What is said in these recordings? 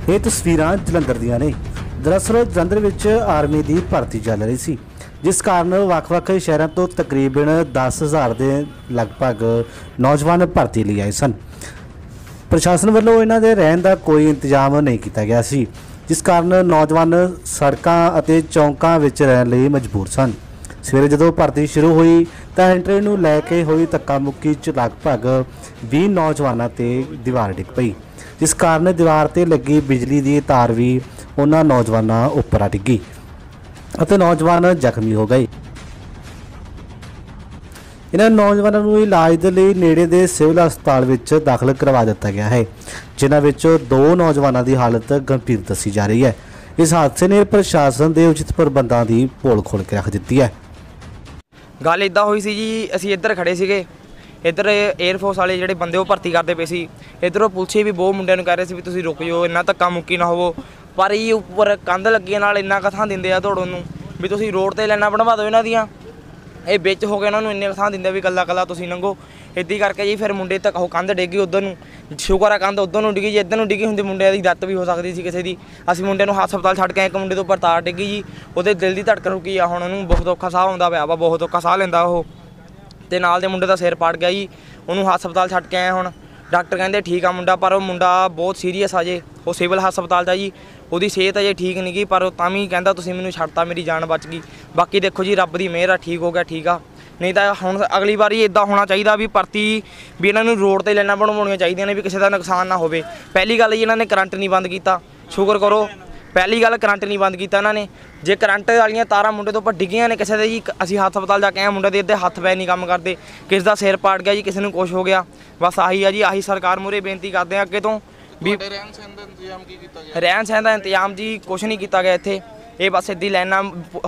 ਇਹ ਤਸਵੀਰਾਂ ਜਲੰਧਰ ਦੀਆਂ ਨੇ। दरअसल जलंधर विच आर्मी की भर्ती चल रही सी, जिस कारण ਵੱਖ-ਵੱਖ शहरों तो तकरीबन 10,000 के लगभग नौजवान भर्ती लिए आए सन। प्रशासन वालों इन्हां दे रहन का कोई इंतजाम नहीं किया गया सी, जिस कारण नौजवान सड़कों और चौंकों विच रहन लई मजबूर सन। सवेरे जदों भर्ती शुरू हुई तो इंटरव्यू नूं लैके हुई धक्का मुक्की च लगभग 20 नौजवानों ते दीवार डिग पई, जिस कारण दीवार ते लगी बिजली की तार भी उन्हां नौजवानों उपर आ डिगी और नौजवान जख्मी हो गए। इन्हां नौजवानों नूं इलाज दे लई नेड़े दे सिविल हस्पताल विच दाखिल करवा दिता गया है, जिन्हां विच 2 नौजवानों की हालत गंभीर दसी जा रही है। इस हादसे ने प्रशासन के उचित प्रबंधों की पोल खोल के रख दी है। गल इदा हुई सी जी, असीं इधर खड़े सीगे, इधर एयरफोर्स वाले जिहड़े बंदे वो भर्ती करते पे सी, इधरों पुलिस भी बहुत मुंडिਆਂ ਨੂੰ कह रहे सी भी तुसीं रुक जाओ, इन्ना धक्का मुक्की ना होवो। पर ये उपर कंध लगी नाल इन्ना कथां दिंदे आ दौड़न नूं भी तुसीं रोड ते लाइनां बनवा दो इन्हां दियां, ये विच हो गए इन्हां नूं इन्ने कथां दिंदे भी कल्ला कल्ला तुसीं लंघो। इदां करके जी फिर मुंडे तक कंध डिग्गी उधर नूं, शुकर है कंध उधर नूं डिग्गी, जे इधर नूं डिग्गी हुंदी मुंडे दी डेथ भी हो सकदी सी किसी दी। असीं मुंडे नूं हस्पताल छड्ड के एक मुंडे दे उपर तार डिग्गी जी, ਉਹਦੇ दिल दी धड़कन रुकी आ, हुण ਉਹਨੂੰ बहुत औखा साह आउंदा पिया वा, बहुत औखा साह लैंदा ਉਹ ਤੇ ਨਾਲ ਦੇ ਮੁੰਡੇ ਦਾ ਸਿਰ ਪਾੜ ਗਿਆ ਜੀ, ਉਹਨੂੰ ਹਸਪਤਾਲ ਛੱਡ ਕੇ ਆਏ। ਹੁਣ ਡਾਕਟਰ ਕਹਿੰਦੇ ਠੀਕ ਆ ਮੁੰਡਾ, ਪਰ ਉਹ ਮੁੰਡਾ ਬਹੁਤ ਸੀਰੀਅਸ ਆ ਜੇ, ਉਹ ਸਿਵਲ ਹਸਪਤਾਲ 'ਚ ਆ ਜੀ, ਉਹਦੀ ਸਿਹਤ ਅਜੇ ਠੀਕ ਨਹੀਂ ਗਈ, ਪਰ ਉਹ ਤਾਂ ਵੀ ਕਹਿੰਦਾ ਤੁਸੀਂ ਮੈਨੂੰ ਛੱਡਤਾ, ਮੇਰੀ ਜਾਨ ਬਚ ਗਈ। ਬਾਕੀ ਦੇਖੋ ਜੀ ਰੱਬ ਦੀ ਮਿਹਰ ਆ, ਠੀਕ ਹੋ ਗਿਆ ਠੀਕ ਆ, ਨਹੀਂ ਤਾਂ ਹੁਣ ਅਗਲੀ ਵਾਰੀ ਇੱਦਾਂ ਹੋਣਾ ਚਾਹੀਦਾ ਵੀ ਭਰਤੀ ਵੀ ਇਹਨਾਂ ਨੂੰ ਰੋਡ 'ਤੇ ਲਾਈਨਾਂ ਬਣਵਾਉਣੀਆਂ ਚਾਹੀਦੀਆਂ ਨੇ ਵੀ ਕਿਸੇ ਦਾ ਨੁਕਸਾਨ ਨਾ ਹੋਵੇ। ਪਹਿਲੀ ਗੱਲ ਜੀ ਇਹਨਾਂ ਨੇ ਕਰੰਟ ਨਹੀਂ ਬੰਦ ਕੀਤਾ, ਸ਼ੁਕਰ ਕਰੋ ਪਹਿਲੀ ਗੱਲ ਕਰੰਟ ਨਹੀਂ ਬੰਦ ਕੀਤਾ ਇਹਨਾਂ ਨੇ। ਜੇ ਕਰੰਟ ਵਾਲੀਆਂ ਤਾਰਾਂ ਮੁੰਡੇ ਤੋਂ ਉੱਪਰ ਡਿੱਗੀਆਂ ਨੇ ਕਿਸੇ ਦੇ ਜੀ, ਅਸੀਂ ਹਸਪਤਾਲ ਜਾ ਕੇ ਆਏ, ਮੁੰਡੇ ਦੇ ਇੱਧੇ ਹੱਥ ਪੈ ਨਹੀਂ ਕੰਮ ਕਰਦੇ, ਕਿਸੇ ਦਾ ਸਿਰ ਪਾੜ ਗਿਆ ਜੀ, ਕਿਸੇ ਨੂੰ ਕੁਛ ਹੋ ਗਿਆ। ਬਸ ਆਹੀ ਆ ਜੀ, ਆਹੀ ਸਰਕਾਰ ਮੂਹਰੇ ਬੇਨਤੀ ਕਰਦੇ ਆ ਅੱਗੇ ਤੋਂ ਵੀ ਰਹਿਣ ਸਹਿਣ ਦਾ ਇੰਤਜ਼ਾਮ ਕੀ ਕੀਤਾ ਗਿਆ। ਰਹਿਣ ਸਹਿਣ ਦਾ ਇੰਤਜ਼ਾਮ ਜੀ ਕੁਛ ਨਹੀਂ ਕੀਤਾ ਗਿਆ ਇੱਥੇ, ਇਹ ਬਸ ਇੱਦੀ ਲਾਈਨਾਂ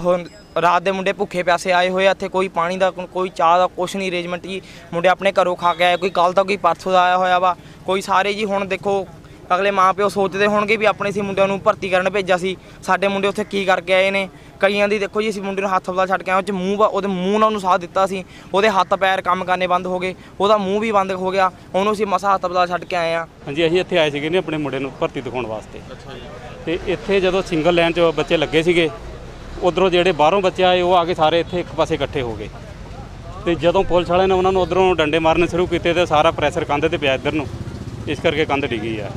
ਰਾਤ ਦੇ ਮੁੰਡੇ ਭੁੱਖੇ ਪਿਆਸੇ ਆਏ ਹੋਏ ਆ ਇੱਥੇ, ਕੋਈ ਪਾਣੀ ਦਾ ਕੋਈ ਚਾਹ ਦਾ ਕੁਛ ਨਹੀਂ ਅਰੇਂਜਮੈਂਟ ਜੀ, ਮੁੰਡੇ ਆਪਣੇ ਘਰੋਂ ਖਾ ਕੇ ਆਏ, ਕੋਈ ਕੱਲ੍ਹ ਦਾ ਕੋਈ ਪਰਸੋਂ ਦਾ ਆਇਆ ਹੋਇਆ ਵਾ, ਕੋਈ ਸਾਰੇ ਜੀ। ਹੁਣ ਦੇਖੋ ਅਗਲੇ ਮਾਂ ਪਿਓ ਸੋਚਦੇ ਹੋਣਗੇ ਵੀ ਆਪਣੇ ਸੀ ਮੁੰਡਿਆਂ ਨੂੰ ਭਰਤੀ ਕਰਨ ਭੇਜਿਆ ਸੀ, ਸਾਡੇ ਮੁੰਡੇ ਉੱਥੇ ਕੀ ਕਰਕੇ ਆਏ ਨੇ। ਕਈਆਂ ਦੀ ਦੇਖੋ ਜੀ ਅਸੀਂ ਮੁੰਡੇ ਨੂੰ ਹਸਪਤਾਲ ਛੱਡ ਕੇ ਆਏ, ਉਹ 'ਚ ਉਹਦੇ ਮੂੰਹ ਨਾਲ ਉਹਨੂੰ ਸਾਹ ਦਿੱਤਾ ਸੀ, ਉਹਦੇ ਹੱਥ ਪੈਰ ਕੰਮ ਕਰਨੇ ਬੰਦ ਹੋ ਗਏ, ਉਹਦਾ ਮੂੰਹ ਵੀ ਬੰਦ ਹੋ ਗਿਆ, ਉਹਨੂੰ ਅਸੀਂ ਮਸਾ ਹਸਪਤਾਲ ਛੱਡ ਕੇ ਆਏ ਆ। ਹਾਂਜੀ, ਅਸੀਂ ਇੱਥੇ ਆਏ ਸੀਗੇ ਨੇ ਆਪਣੇ ਮੁੰਡੇ ਨੂੰ ਭਰਤੀ ਦਿਖਾਉਣ ਵਾਸਤੇ। ਤੇ ਇੱਥੇ ਜਦੋਂ ਸਿੰਗਲ ਲਾਈਨ 'ਚ ਬੱਚੇ ਲੱਗੇ ਸੀਗੇ, ਉੱਧਰੋਂ ਜਿਹੜੇ ਬਾਹਰੋਂ ਬੱਚੇ ਆਏ ਉਹ ਆ ਕੇ ਸਾਰੇ ਇੱਥੇ ਇੱਕ ਪਾਸੇ ਇਕੱਠੇ ਹੋ ਗਏ, ਤੇ ਜਦੋਂ ਪੁਲਿਸ ਵਾਲਿਆਂ ਨੇ ਉਹਨਾਂ ਨੂੰ ਉੱਧਰੋਂ ਡੰਡੇ ਮਾਰਨੇ ਸ਼ੁਰੂ ਕੀਤੇ ਤੇ ਸਾਰਾ ਪ੍ਰੈਸ਼ਰ ਕੰਧ ਤੇ ਪਿਆ ਇੱਧਰ ਨੂੰ, ਇਸ ਕਰਕੇ ਕੰਧ ਡਿੱਗੀ ਆ।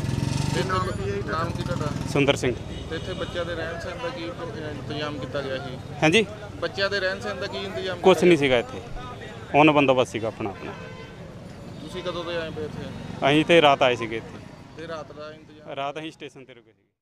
ਨਾਮ ਕੀ ਤੁਹਾਡਾ? ਸੁੰਦਰ ਸਿੰਘ। ਤੇ ਇੱਥੇ ਬੱਚਿਆਂ ਦੇ ਰਹਿਣ ਸਹਿਣ ਦਾ ਕੀ ਇੰਤਜ਼ਾਮ ਕੀਤਾ ਗਿਆ ਸੀ? ਹਾਂਜੀ, ਬੱਚਿਆਂ ਦੇ ਰਹਿਣ ਸਹਿਣ ਦਾ ਕੀ ਇੰਤਜ਼ਾਮ? ਕੁਛ ਨਹੀਂ ਸੀਗਾ ਇੱਥੇ, ਉਹਨਾਂ ਬੰਦੋਬਸਤ ਸੀਗਾ ਆਪਣਾ। ਤੁਸੀਂ ਕਦੋਂ ਦੇ ਆਏ ਪਏ ਇੱਥੇ? ਅਸੀਂ ਤੇ ਰਾਤ ਆਏ ਸੀਗੇ ਇੱਥੇ, ਤੇ ਰਾਤ ਦਾ ਇੰਤਜ਼ਾਮ? ਰਾਤ ਅਸੀਂ ਸਟੇਸ਼ਨ ਤੇ ਰੁਕੇ ਸੀ।